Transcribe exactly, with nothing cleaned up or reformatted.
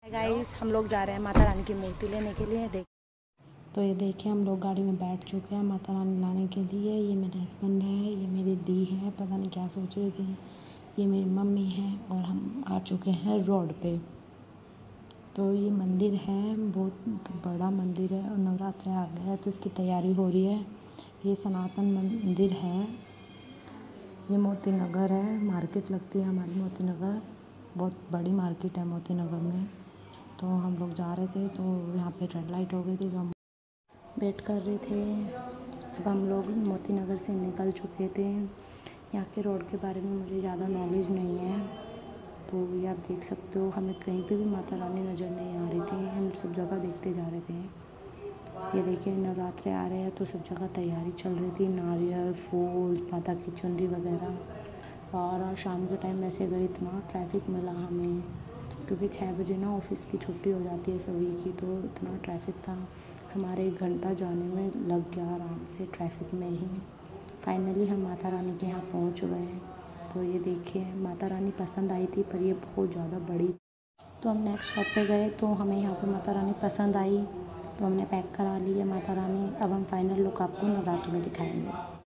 Guys हम लोग जा रहे हैं माता रानी की मूर्ति लेने के लिए। देख तो ये देखिए हम लोग गाड़ी में बैठ चुके हैं माता रानी लाने के लिए। ये मेरे हस्बैंड है, ये मेरी दी है, पता नहीं क्या सोच रही थी, ये मेरी मम्मी है और हम आ चुके हैं रोड पे। तो ये मंदिर है, बहुत बड़ा मंदिर है और नवरात्रि आ गया है तो इसकी तैयारी हो रही है। ये सनातन मंदिर है, ये मोती नगर है, मार्केट लगती है हमारी मोती नगर, बहुत बड़ी मार्केट है मोती नगर में। तो हम लोग जा रहे थे तो यहाँ पे रेड लाइट हो गई थी तो हम वेट कर रहे थे। अब हम लोग मोती नगर से निकल चुके थे। यहाँ के रोड के बारे में मुझे ज़्यादा नॉलेज नहीं है, तो ये आप देख सकते हो हमें कहीं पे भी माता रानी नज़र नहीं आ रही थी, हम सब जगह देखते जा रहे थे। ये देखिए नवरात्रे आ रहे हैं तो सब जगह तैयारी चल रही थी, नारियल, फूल, माता की चुनरी वगैरह। और शाम के टाइम ऐसे गए, इतना ट्रैफिक मिला हमें क्योंकि छः बजे ना ऑफिस की छुट्टी हो जाती है सभी की, तो इतना ट्रैफिक था, हमारे एक घंटा जाने में लग गया आराम से ट्रैफिक में ही। फाइनली हम माता रानी के यहाँ पहुँच गए। तो ये देखिए माता रानी पसंद आई थी पर ये बहुत ज़्यादा बड़ी, तो हम नेक्स्ट शॉप पे गए तो हमें यहाँ पे माता रानी पसंद आई तो हमने पैक करा ली है माता रानी। अब हम फाइनल लुक आपको नवरात्र में दिखाएंगे।